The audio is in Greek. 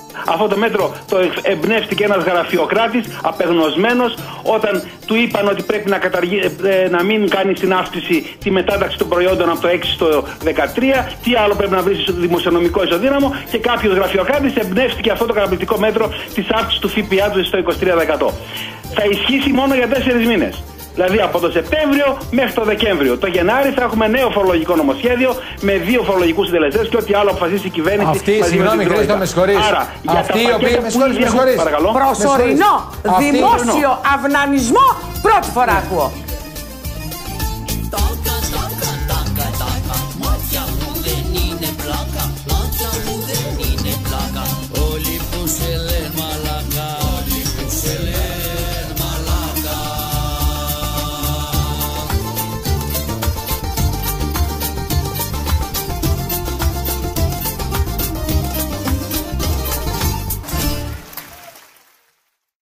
Αυτό το μέτρο το εμπνεύστηκε ένας γραφειοκράτης απεγνωσμένος όταν του είπαν ότι πρέπει να μην κάνει στην αύξηση τη μετάταξη των προϊόντων από το 6 στο 13. Τι άλλο πρέπει να βρει στο δημοσιονομικό ισοδύναμο, και κάποιος γραφειοκράτης εμπνεύστηκε αυτό το καταπληκτικό μέτρο της αύξησης του ΦΠΑ του στο 23%. Θα ισχύσει μόνο για 4 μήνες. Δηλαδή από το Σεπτέμβριο μέχρι το Δεκέμβριο. Το Γενάρη θα έχουμε νέο φορολογικό νομοσχέδιο με 2 φορολογικούς συντελεστές και ό,τι άλλο αποφασίσει η κυβέρνηση. Αυτή, συγγνώμη, Χρήστο, με συγχωρείς. Άρα, αυτοί οι οποίοι. Με συγχωρείς. Προσωρινό δημόσιο αυνανισμό πρώτη φορά ακούω.